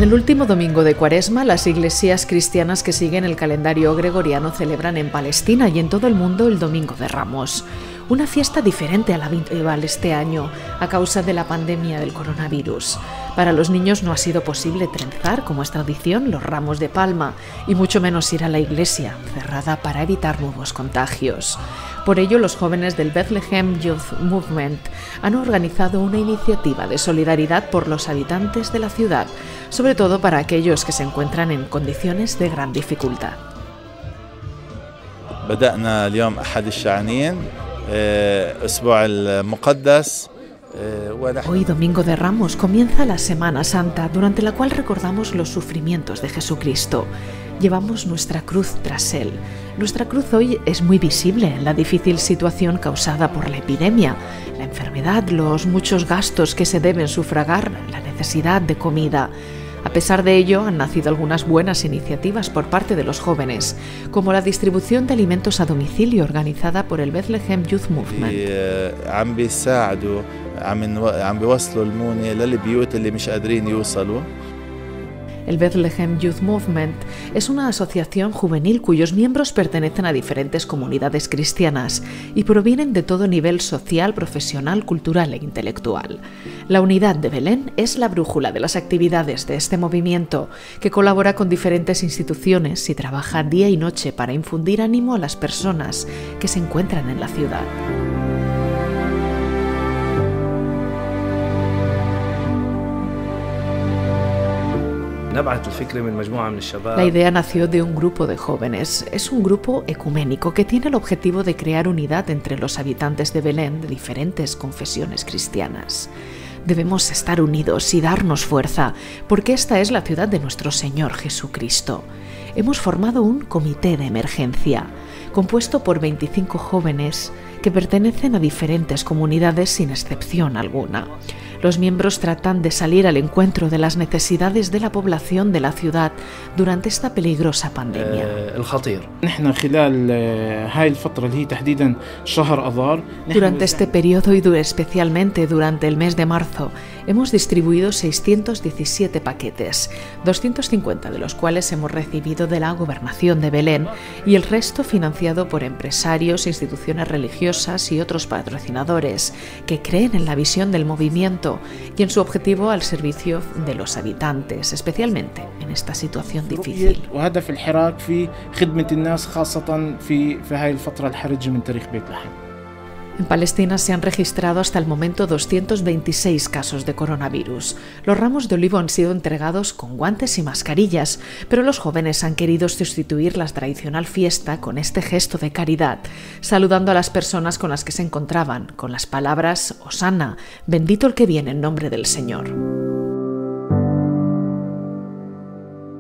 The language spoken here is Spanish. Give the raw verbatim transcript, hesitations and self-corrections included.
En el último domingo de Cuaresma, las iglesias cristianas que siguen el calendario gregoriano celebran en Palestina y en todo el mundo el Domingo de Ramos. Una fiesta diferente a la habitual este año a causa de la pandemia del coronavirus. Para los niños no ha sido posible trenzar, como es tradición, los ramos de palma y mucho menos ir a la iglesia, cerrada para evitar nuevos contagios. Por ello, los jóvenes del Bethlehem Youth Movement han organizado una iniciativa de solidaridad por los habitantes de la ciudad, sobre todo para aquellos que se encuentran en condiciones de gran dificultad. بدأنا اليوم أحد الشعانين أسبوع المقدس. Hoy, Domingo de Ramos, comienza la Semana Santa, durante la cual recordamos los sufrimientos de Jesucristo. Llevamos nuestra cruz tras él. Nuestra cruz hoy es muy visible en la difícil situación causada por la epidemia, la enfermedad, los muchos gastos que se deben sufragar, la necesidad de comida. A pesar de ello, han nacido algunas buenas iniciativas por parte de los jóvenes, como la distribución de alimentos a domicilio organizada por el Bethlehem Youth Movement. El Bethlehem Youth Movement es una asociación juvenil cuyos miembros pertenecen a diferentes comunidades cristianas y provienen de todo nivel social, profesional, cultural e intelectual. La unidad de Belén es la brújula de las actividades de este movimiento, que colabora con diferentes instituciones y trabaja día y noche para infundir ánimo a las personas que se encuentran en la ciudad. La idea nació de un grupo de jóvenes. Es un grupo ecuménico que tiene el objetivo de crear unidad entre los habitantes de Belén de diferentes confesiones cristianas. Debemos estar unidos y darnos fuerza, porque esta es la ciudad de nuestro Señor Jesucristo. Hemos formado un comité de emergencia, compuesto por veinticinco jóvenes que pertenecen a diferentes comunidades sin excepción alguna. Los miembros tratan de salir al encuentro de las necesidades de la población de la ciudad durante esta peligrosa pandemia. Durante este periodo y especialmente durante el mes de marzo, hemos distribuido seiscientos diecisiete paquetes, doscientos cincuenta de los cuales hemos recibido de la Gobernación de Belén y el resto financiado por empresarios, instituciones religiosas y otros patrocinadores que creen en la visión del movimiento y en su objetivo al servicio de los habitantes, especialmente en esta situación difícil. En Palestina se han registrado hasta el momento doscientos veintiséis casos de coronavirus. Los ramos de olivo han sido entregados con guantes y mascarillas, pero los jóvenes han querido sustituir la tradicional fiesta con este gesto de caridad, saludando a las personas con las que se encontraban, con las palabras «Hosana, bendito el que viene en nombre del Señor».